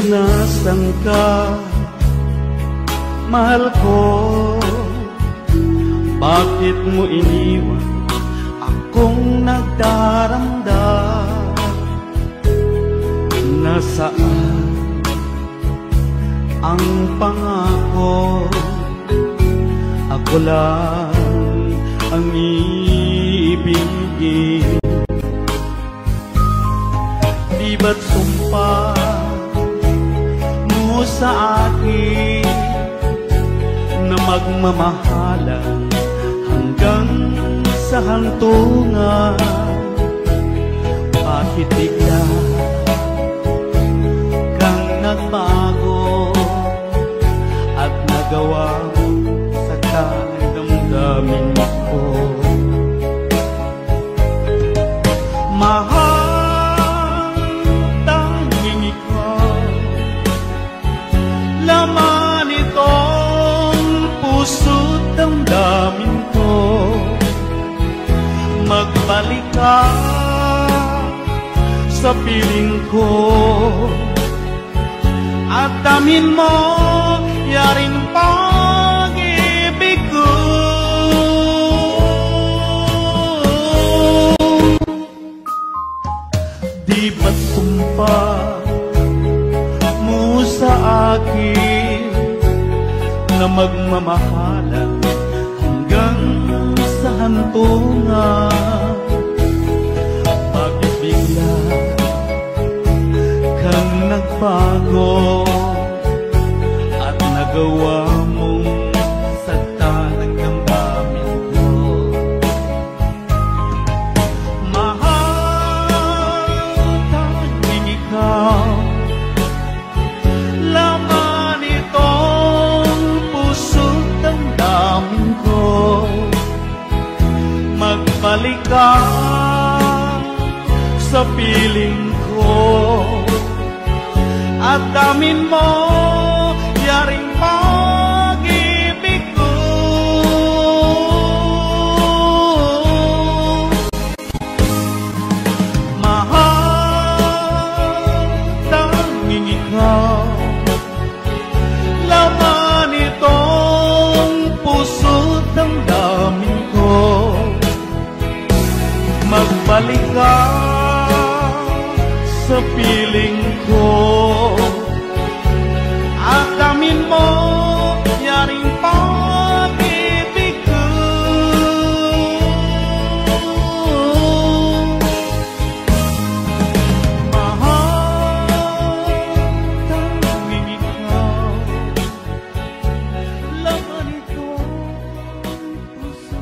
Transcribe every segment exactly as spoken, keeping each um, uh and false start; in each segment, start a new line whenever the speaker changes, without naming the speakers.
Nasaan ka, mahal ko? Bakit mo iniwan akong nagdaramdam? Nasaan ang pangako? Ako lang ang iibigin. Di ba't sumpa mo sa akin na magmamahalan hanggang sa hantungan? Bakit bigla kang nagbago at nagawa sa damdamin ko? Mahal, tanging ikaw, laman itong puso't damdamin ko. Magbalik ka sa piling ko at damin mo yaring pag-ibig ko. Di ba't sumpa mo sa akin na magmamahalan hanggang sa hantungan? Bakit bigla kang nagbago at nagawa mong saktan ang damdamin ko? Mahal, tanging ikaw, laman itong puso't damdamin ko. Magbalik ka sa piling ko at damin mo yaring pag-ibig ko. Mahal, tanging ikaw, laman itong puso't damdamin ko. Magbalik ka sa piling ko at damin mo yaring pag-ibig ko. Mahal, tanging ikaw, laman itong puso.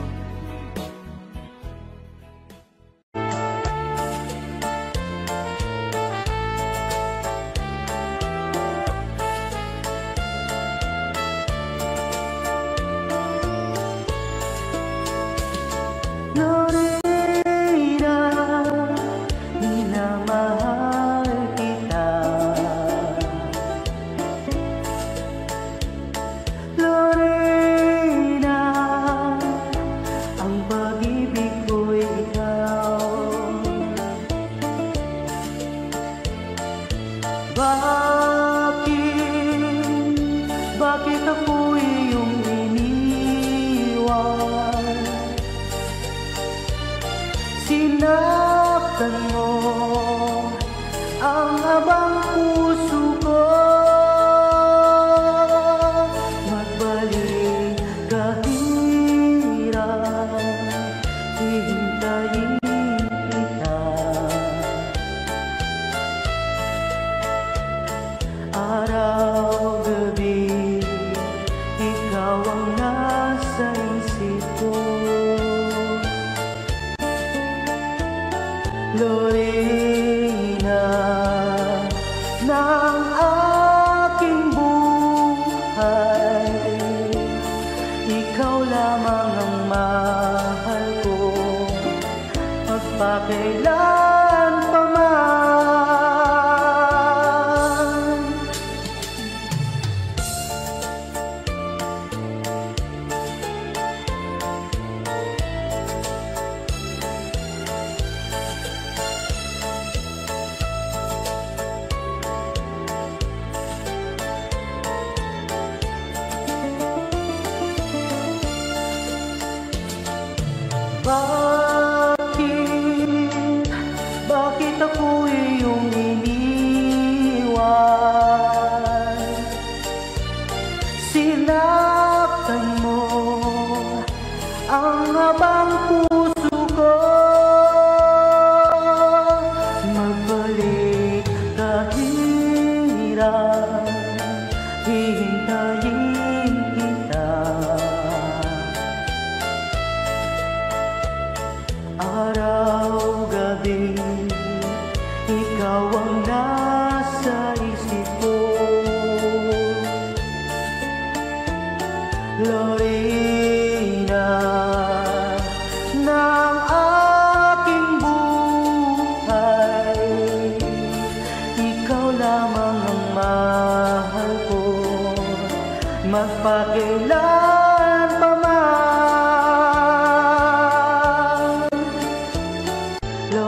Bakit ako iyong iniwan? Sinaktan mo ang abang puso ko. Magbalik ka, hirap, hihintayin kita. Araw-gabi, ikaw ang nasa isip ko. Lorena ng aking buhay, ikaw lamang ang mahal ko, magpakailan pa man.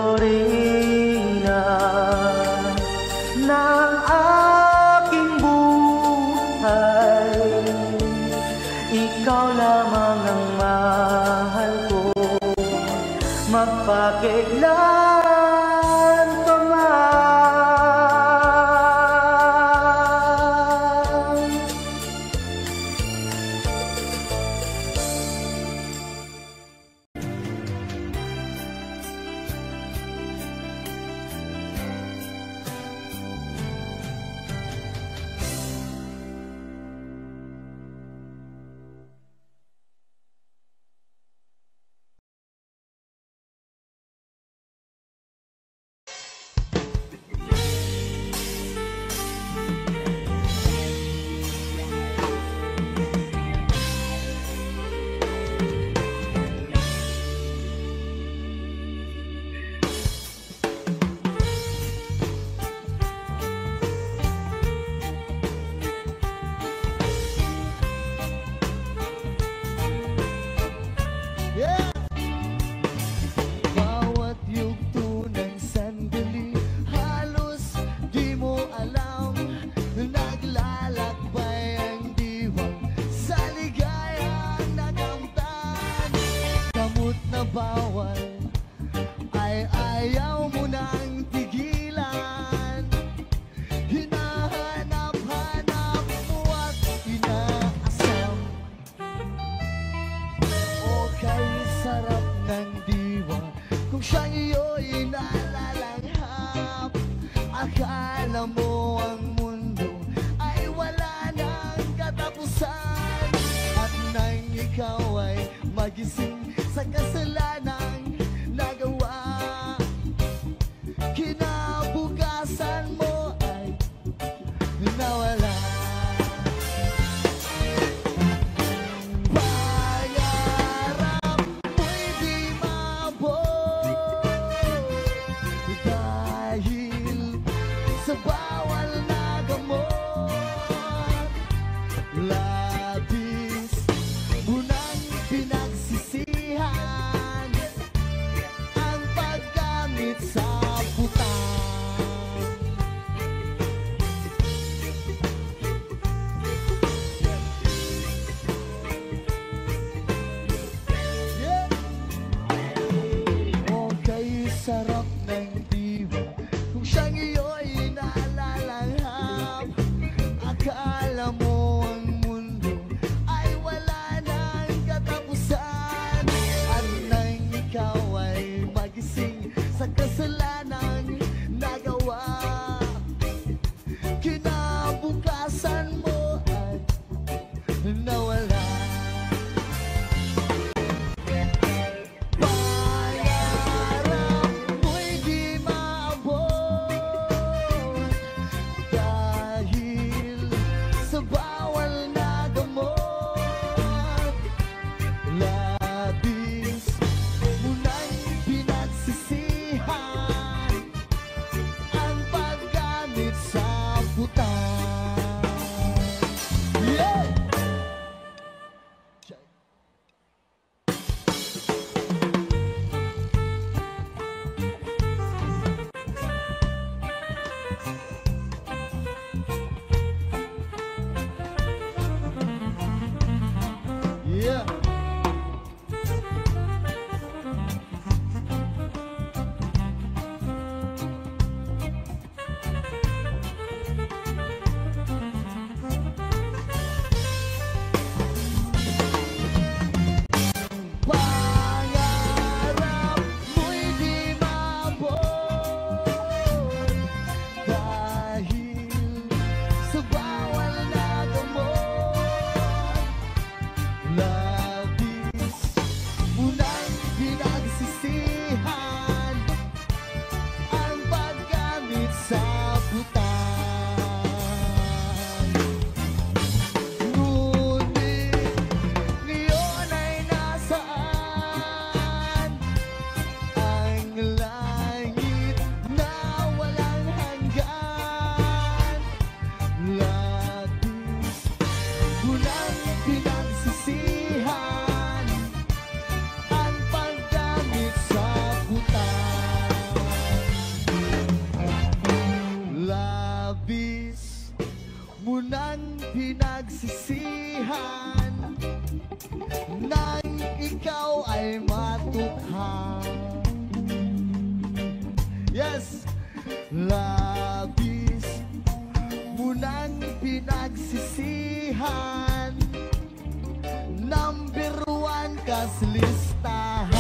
Dorina ng aking buhay. Ikaw lamang ang mahal ko, magpakailan pa man.
Akala mo ang mundo ay wala nang katapusan, at nang ikaw ay magising sa kasalanang nagawa, kinabukasan mo ay nawala. Pangarap mo'y di maabot dahil sa bawal na gamot. Labis mo nang pinagsisihan ang paggamit sa butang. Yeah. Okay, sarap ng diwa kung siyang iyo'y nalalanghap. Akala mo ang mundo ay wala nang katapusan, at nang ikaw ay magising sa kasalanang nagawa, kinabukasan mo ay nawala. Pangarap mo'y Yes! Labis mo nang pinagsisihan, number one ka sa listahan.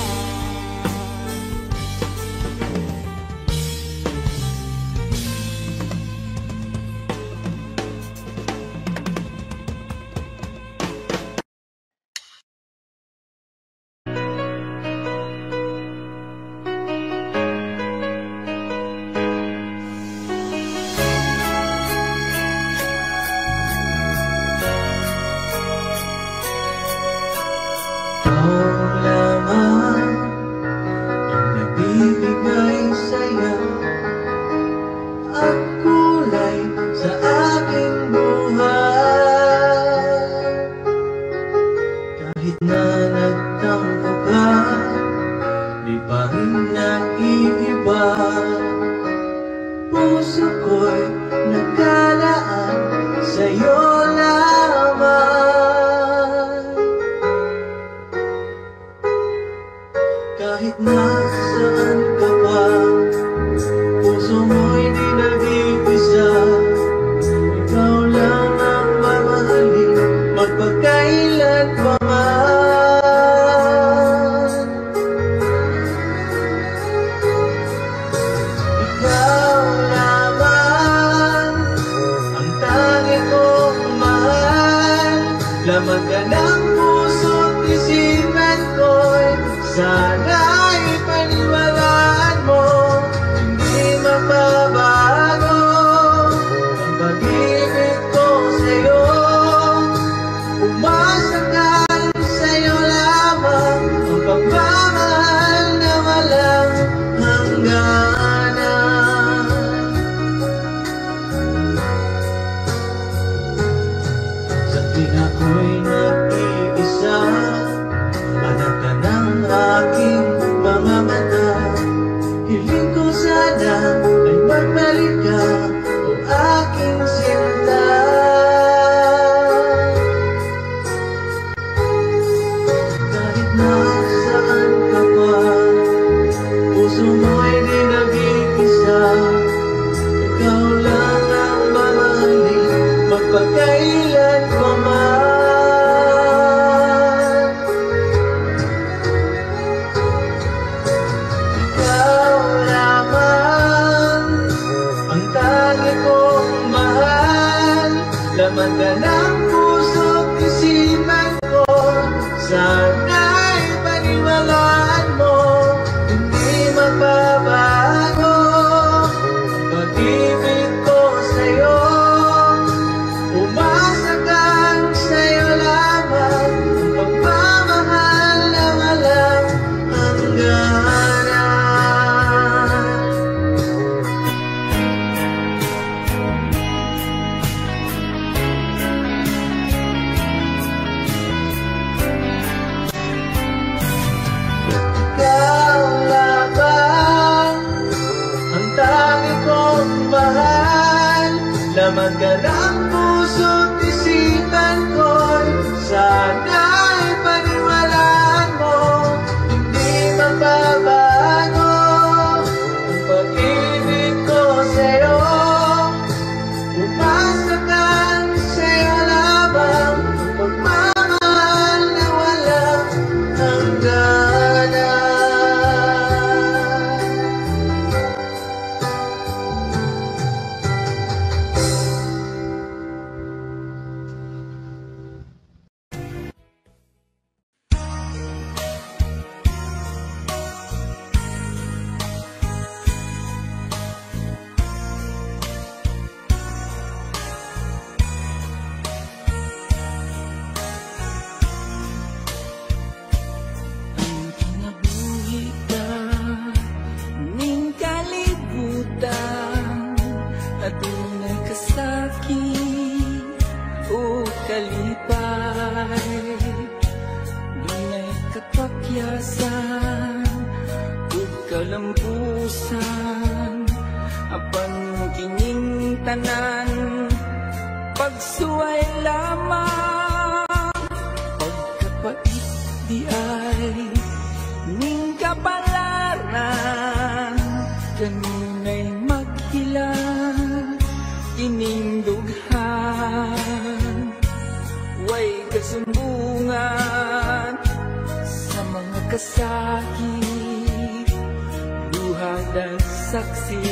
kanunay maghilang kining dughan, way kasumbungan sa mga kasakit, luhad ang saksi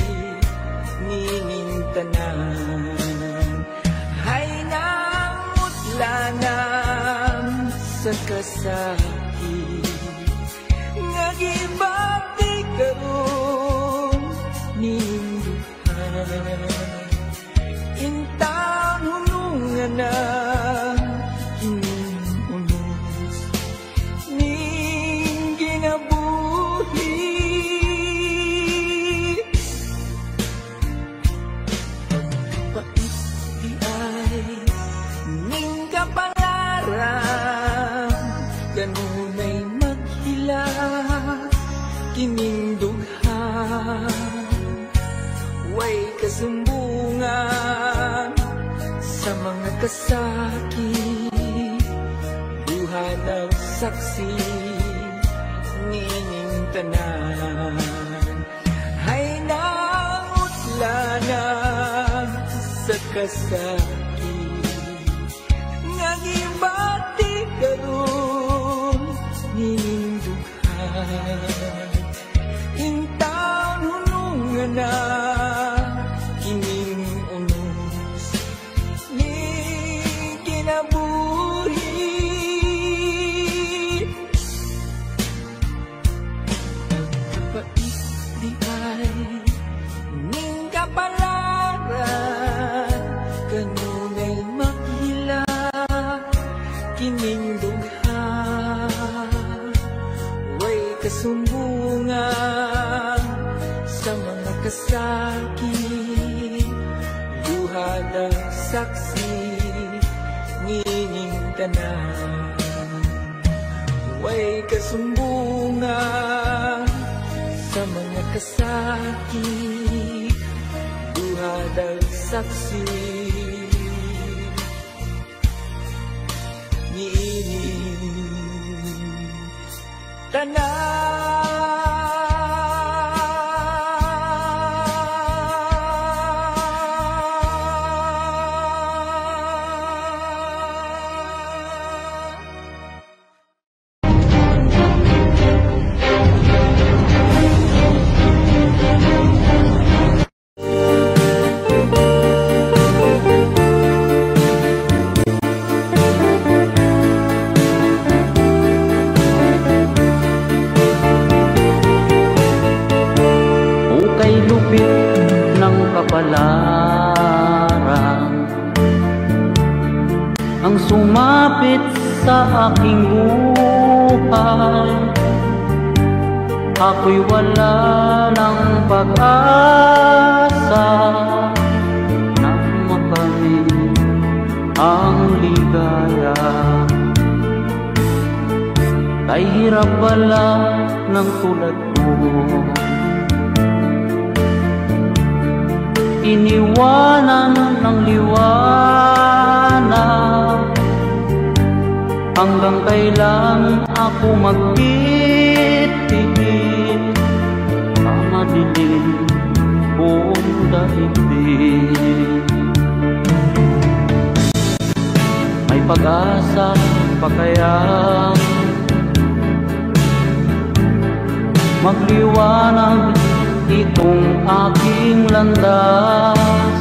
ning tanan. Hay namutlanan sa kasakit, nga gibati karon ning duhan. Intang hunungan na kining unos ning ginabuhi. Pagpait di ay ning kapalaran, kanunay maghila kining dughan, way kasumbungan sa mga kasakit, buhat ang saksi nining tanan. Hay nautlanan sa kasakit, nga gibati karon nining dughan. Intang hunungan na kining unos ning kinabuhi. Pagpait di ay ning kapalaran, kanunay maghila kining dughan, way kasumbungan sa mga kasakit, luhad ang saksi nining tanan. Way kasumbungan sa mga kasakit, luhad ang saksi nining tanan. Kapalaran ang sumapit sa aking buhay, ako'y wala ng pag-asa na makamit ang ligaya. Kay hirap pala ng tulad ko, iniwanan ng liwanag, hanggang kailan ako magtitiis sa madilim kong daigdig. May pag-asa pa kaya magliwanag itong aking landas,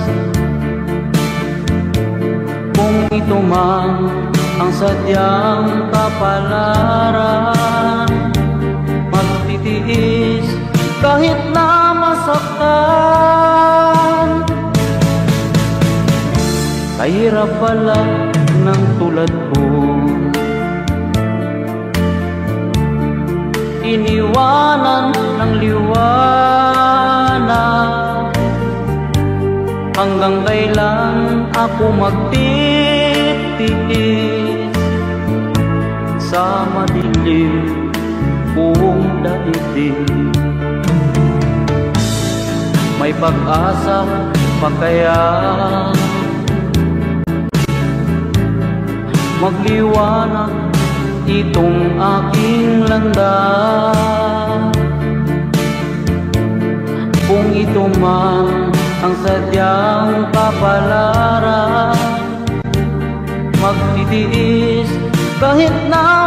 kung ito man ang sadyang kapalaran, magtitiis kahit na masaktan. Kahirap pala ng tulad ko, iniwanan ng liwanag, hanggang kailan ako magtitiis sa madilim kong daigdig. May pag-asa pa kaya magliwanag itong aking landas, Kung ito man ang sadyang kapalaran, magtitiis kahit na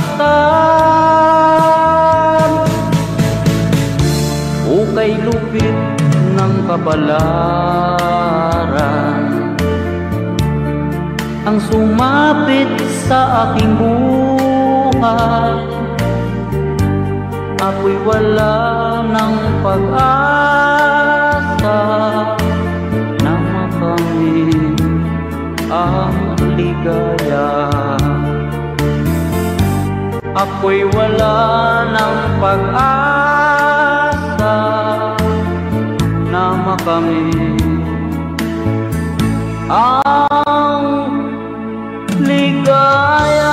masaktan. O kay lupit ng kapalaran ang sumapit sa aking buhay, ako'y wala ng pag-asa na makamit ang ligaya. Ako'y wala ng pag-asa na makamit ang ligaya.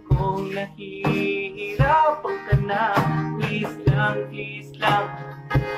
Nahihirapan ka na, please lang, please lang.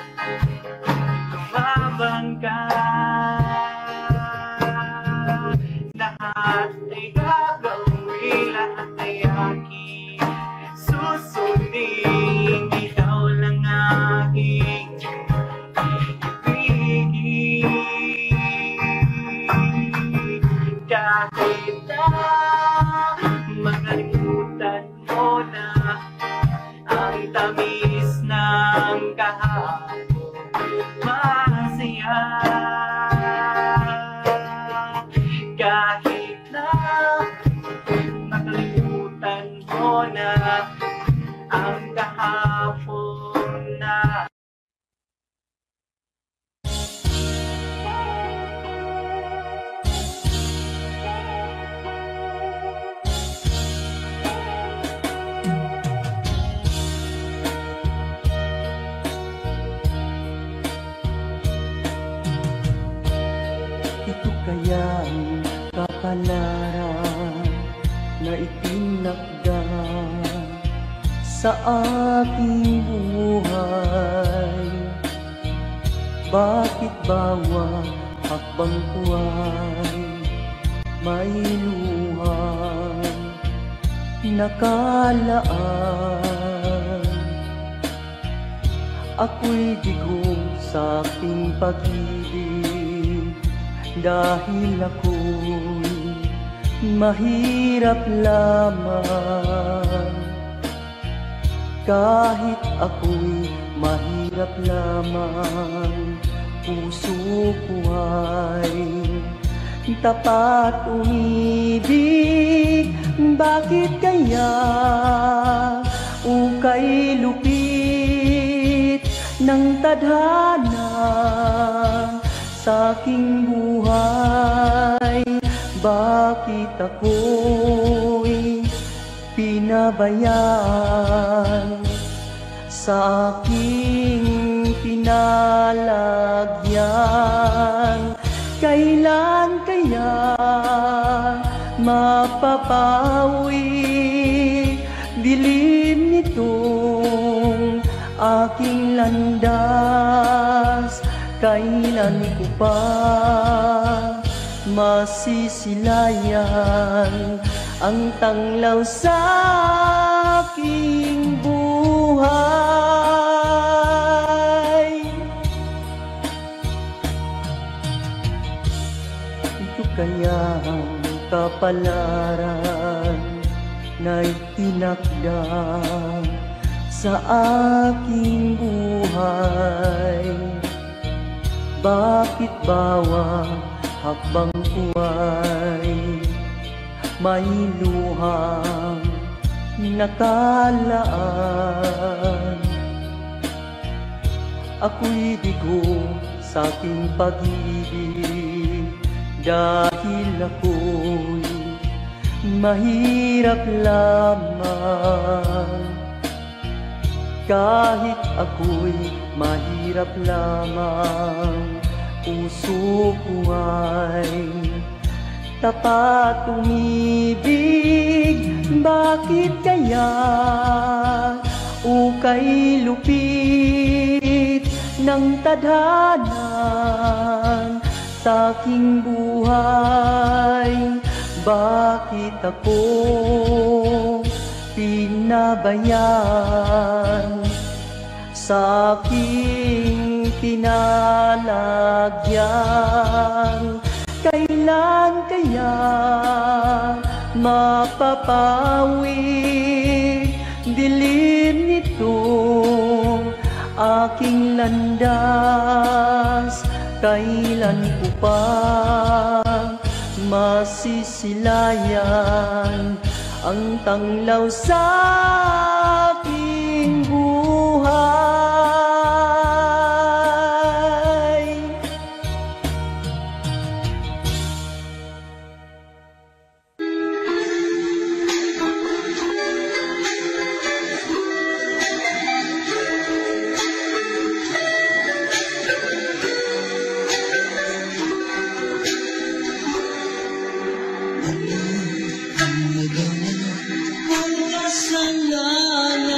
Kahit na nakalimutan mo na ang kahapon na
ito kaya ang kapalaran na itinakda sa aking buhay. Bakit bawat hakbang ko ay may luhang nakalaan? Ako'y digong sa aking pag-ibig dahil ako'y mahirap lamang. Kahit ako'y mahirap lamang, puso ko ay tapat umibig. Bakit kaya ukay lupit ng tadhana sa aking buhay? Bakit ako'y pinabayaan sa aking pinalagyan? Kailan kaya mapapawi dilim nitong aking landas? Kailan ko pa masisilayan ang tanglaw sa aking buhay? Ito kaya ang kapalaran na itinakda sa aking buhay. Bakit bawat hakbang ko ay may luhang nakalaan? Ako'y bigo sa aking pag-ibig dahil ako'y mahirap lamang. Kahit ako'y mahirap lamang, puso ko ay tapat umibig. Bakit kaya ukay lupit ng tadhana sa aking buhay? Bakit ako pinabayaan sa aking kinalagyan? Kailan kaya mapapawi dilim nitong aking landas? Kailan ko pa masisilayan ang tanglaw sa aking buhay?
Ang kasalanan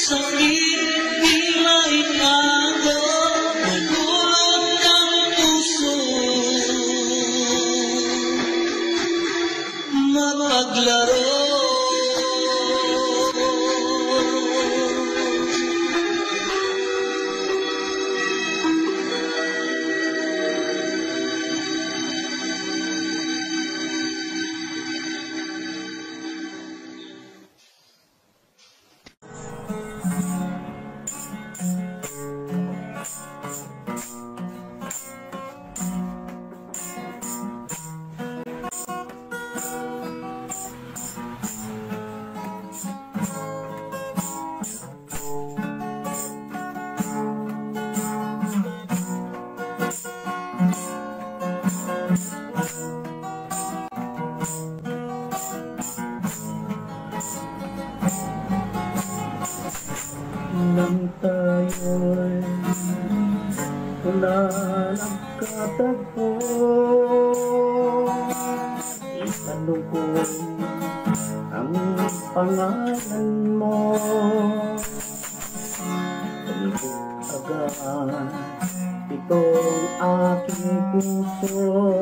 Sakit nila itago, magulat ang puso, mapaglaro.
Nang tayo'y wala nagkatagpo, itanong ko ang pangalan mo. Tulog agad itong aking puso,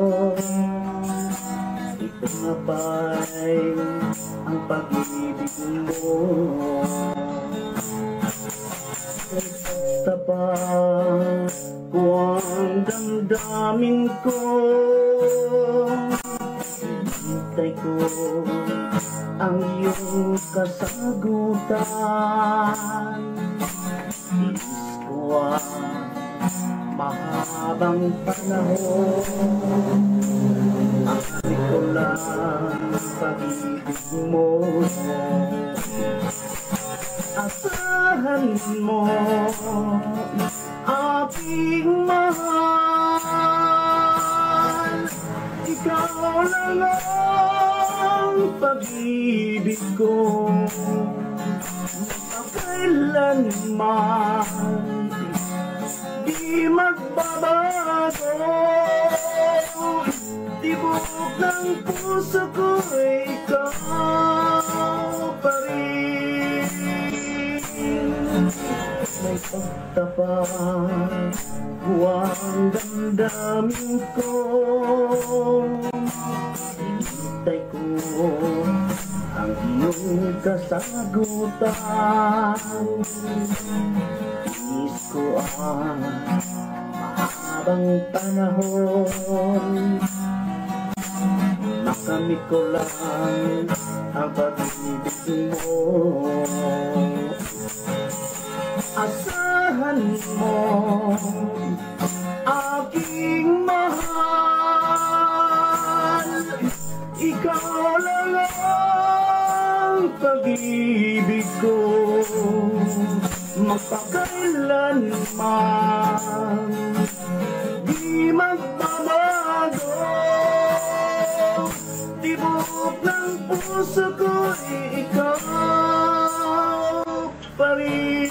ito nga ba'y ang pag-ibig mo? Tabang ko ang damdamin ko, hintay ko ang iyong kasagutan. Tiis ko ang mahabang panahon, akit ko lang pag-ibig mo. Asahan mo, aking mahal, ikaw lang ang pag-ibig ko. Magkailanman di magbabago, tibok ng puso ko ikaw pa rin. May pagtapat buwang damdamin ko, hintay ko ang iyong kasagutan. Tiis ko ang mahabang panahon, makamit ko lang ang pag-ibig mo. Asahan mo, aking mahal, ikaw lang ang pag-ibig ko. Magpakailanman di magbabago, tibok ng puso ko ikaw pa rin.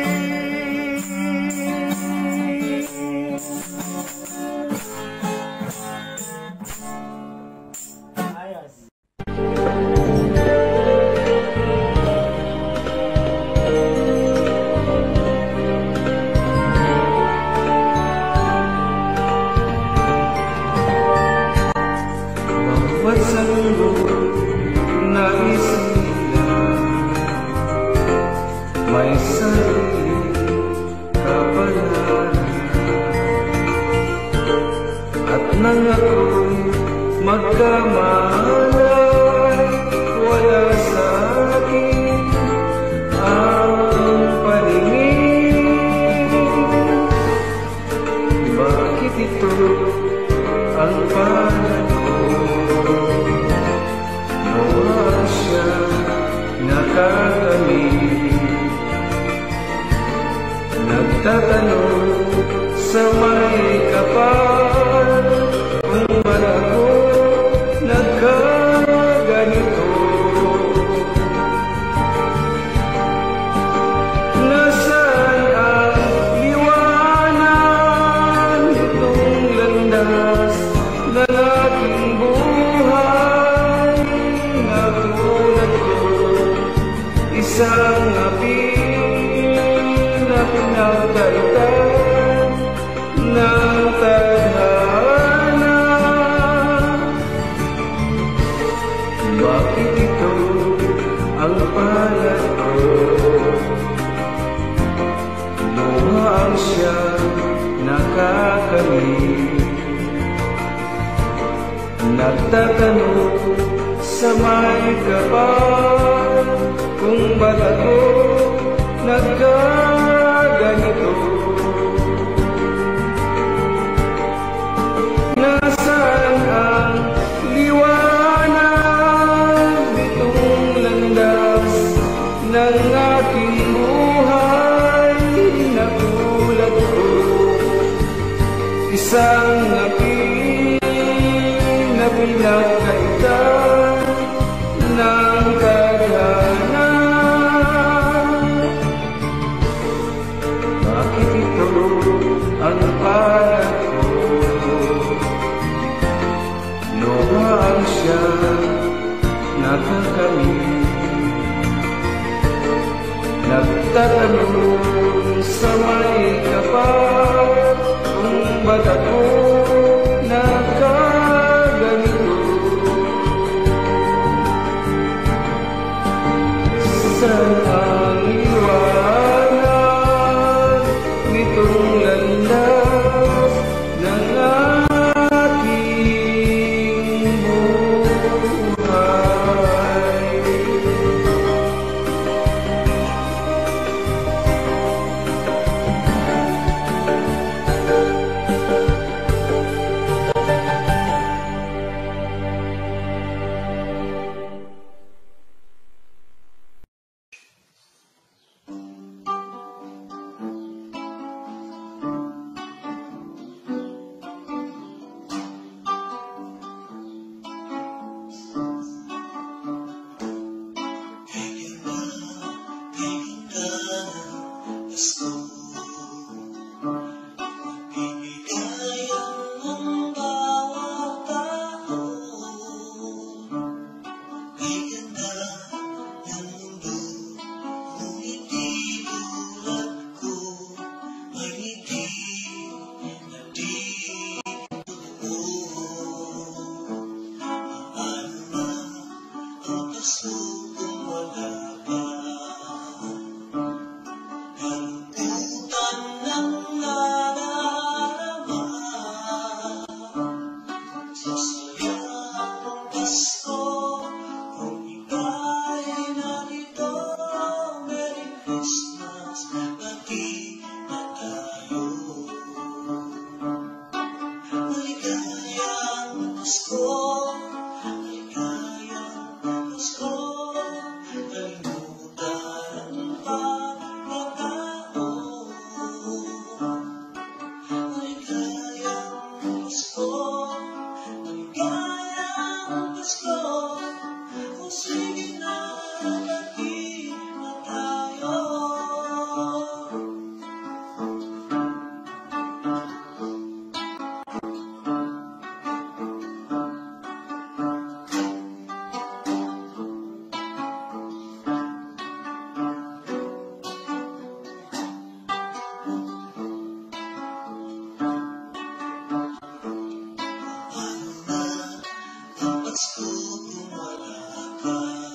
May sarili kapalaran, at nang ako'y magkamalay, wala sa akin ang paningin. Bakit ito ang palad ko? Nawa siya nakakamit. Nagtatanong sa may kapal, kung ba't ako nagkaganito? Nasaan ang liwanag nitong landas ng aking buhay? Nagulat ko isang api Bakit ito ang palad ko? Luhaan siya nakakamit. Nagtatanong sa may kapal kung ba't ako nagkaganito. Nasaan ang liwanag nitong landas ng aking buhay? Nagulat ko, isang aking na pinagkaitan ng tadhana. Bakit ito ang palad ko? Luhaan siya nakakamit. Nagtatanong sa may kapal kung ba't ako nagkaganito. Saan ang liwanag nitong landas ng ating buhay?
Let's go to Malacca.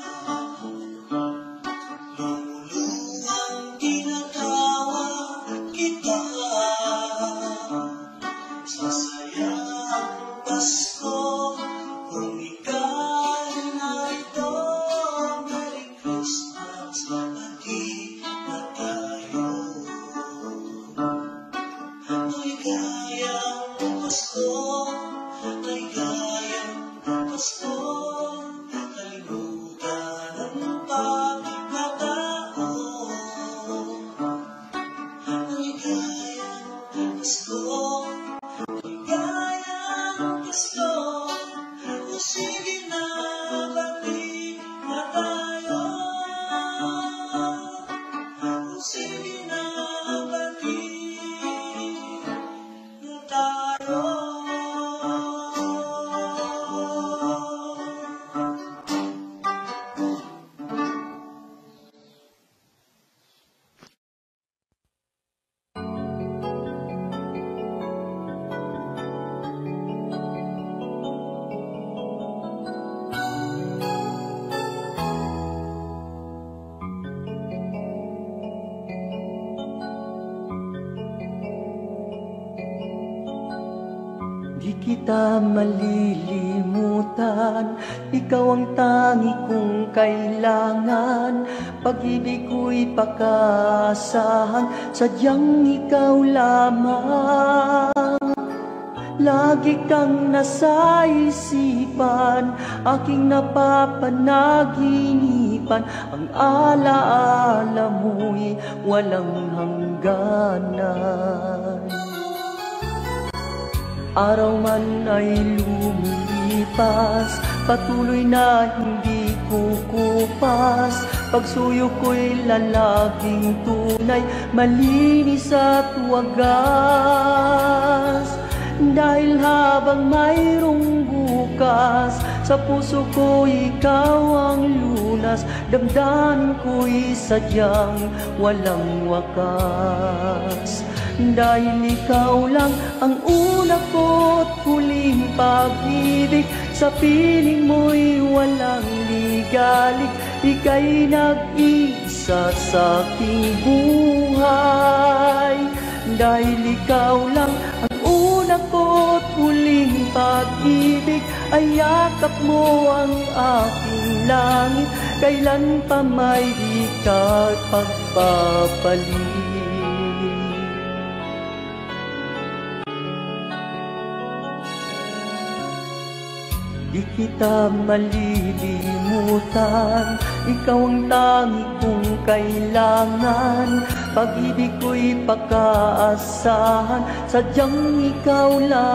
kita malilimutan. Ikaw ang tangi kong kailangan. Pag-ibig ko'y pakaasahan, sadyang ikaw lamang. Lagi kang nasa isipan, aking napapanaginipan. Ang alaala mo'y walang hangganan. Araw man ay lumilipas, patuloy na hindi kukupas. Pagsuyo ko'y lalaging tunay, malinis at wagas. Dahil habang mayroong bukas, sa puso ko ikaw ang lunas. Damdamin ko'y sadyang walang wakas. Dahil ikaw lang ang una ko't huling pag-ibig, sa piling mo'y walang ligalig. Ika'y nag-isa sa aking buhay. Dahil ikaw lang ang una ko't huling pag-ibig, ay yakap mo ang aking langit. Kailan pa may di ka pagpapalit. Di kita malilimutan, ikaw ang tangi kong kailangan. Pag-ibig ko'y pakaasahan, sadyang ikaw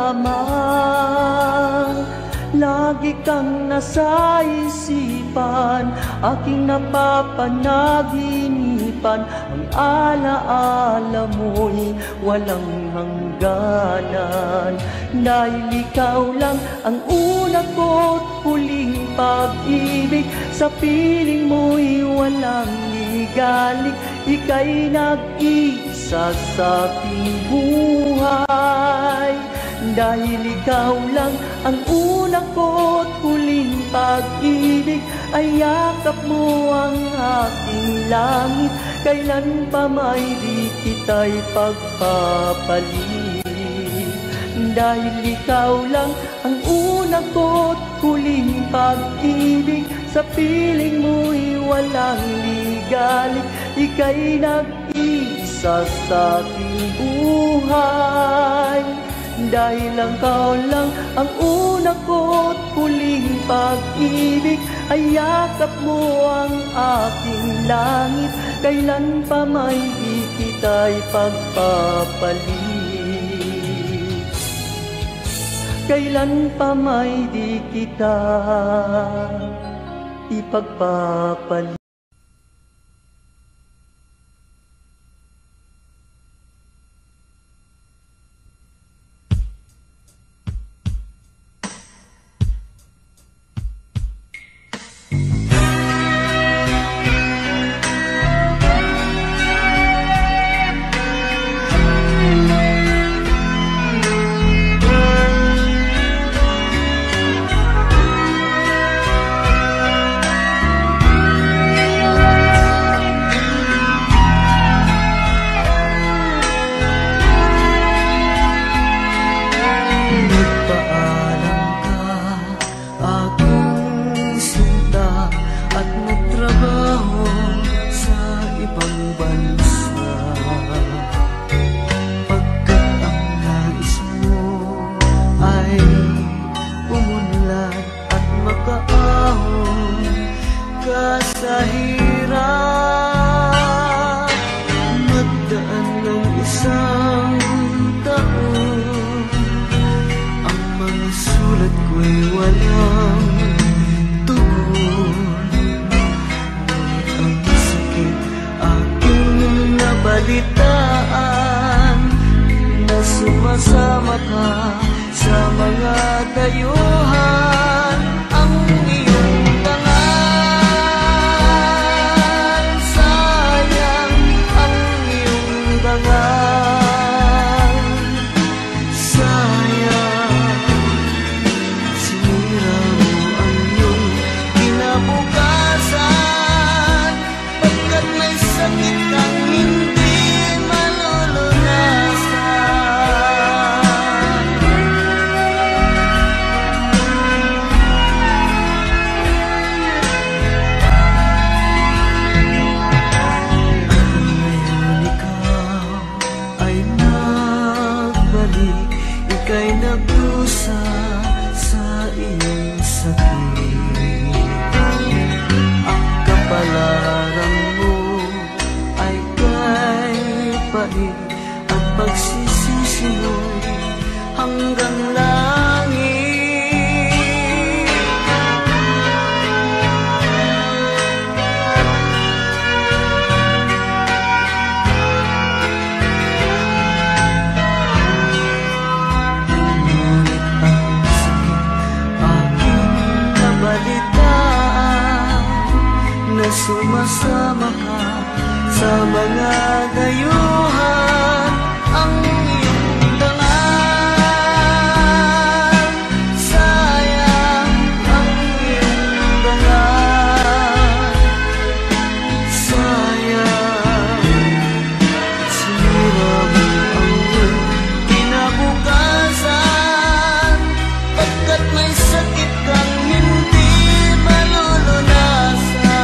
lamang. Lagi kang nasa isipan, aking napapanaginipan. Ang alaala mo'y walang hangganan. Dahil ikaw lang ang una ko't huling pag-ibig, sa piling mo'y walang ligalig. Ika'y nag-isa sa aking buhay. Dahil ikaw lang ang una ko't huling pag-ibig, ay yakap mo ang aking langit. Kailan pa may di kita'y pagpapalit. Dahil ikaw lang ang una ko't huling pag-ibig, sa piling mo'y walang ligalig. Ika'y nag-isa sa aking buhay. Dahil ang ikaw lang ang una ko't huling pag-ibig, ay yakap mo ang aking langit. Kailan pa may di kita'y pagpapalit. Kailan pa may di kita ipagpapalit.
Sumasama ka sa mga dayuhan. Ang iyong dangal, sayang ang iyong dangal. Sayang, sinira mo ang iyong kinabukasan, pagkat may sakit kang hindi malulunasan. langit at pagsisisi mo'y hanggang langit. Ngunit ang sakit aking nabalitaan na sumasama ka sa mga dayuhan. Ang iyong dangal, sayang ang iyong dangal, sayang sinira mo ang iyong kinabukasan, pagkat may sakit kang hindi malulunasan.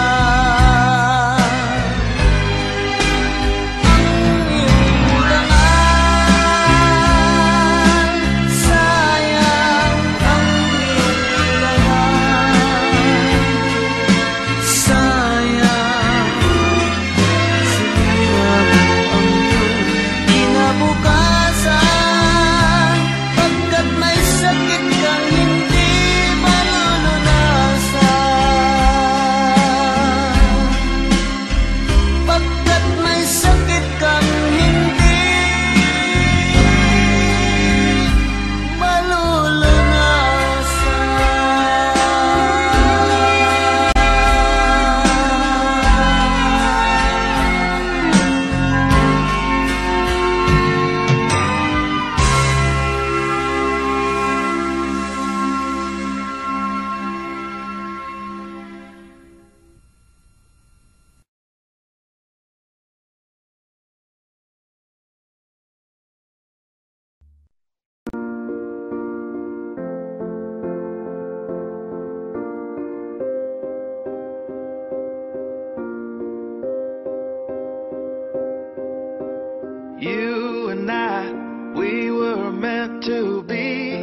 You and I, we were meant to be.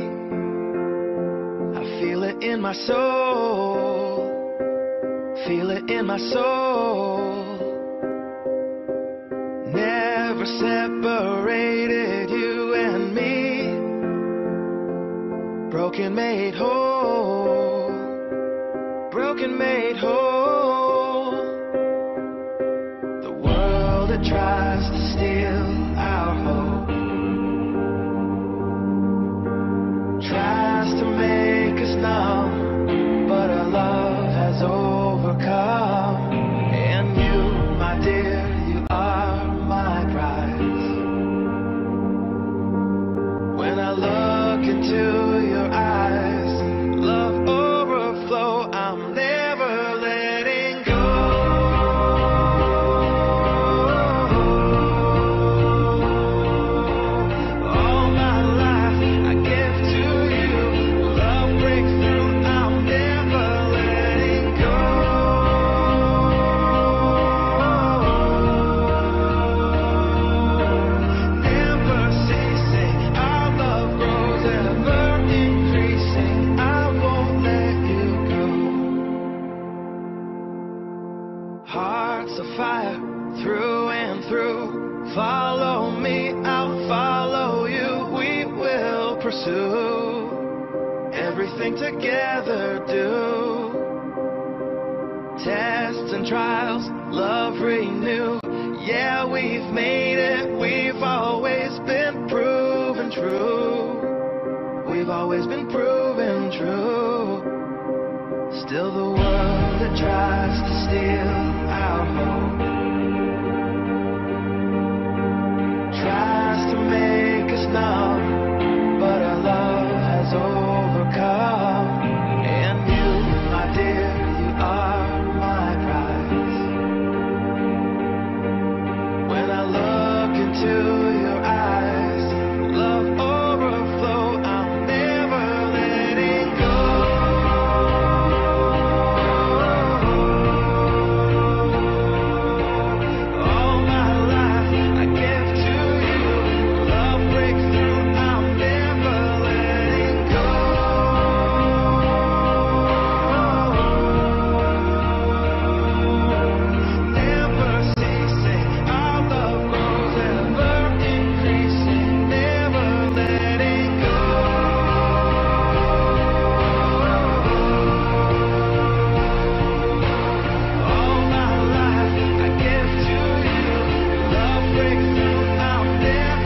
I feel it in my soul, feel it in my soul. Never separated, you and me. Broken made whole, broken made whole. The world that tries to steal our hope tries to make us numb, but our love has overcome. And you, my dear, you are my prize. When I look into your eyes, love overflow, I'm never letting go. All my life I give to you. Love breakthrough, I'm never letting go. Never ceasing, our love grows ever increasing. I won't let you go. Hearts of fire through and through. Follow me, I'll follow you. We will pursue everything together. Do tests and trials, love renew. Yeah, we've made it. We've always been proven true. We've always been proven true. Still the world that tries to steal our hope tries to make us numb, but our love has overcome. And you, my dear, you are my prize. When I look into your eyes, love overflow, I'm never letting go. breakthrough out there.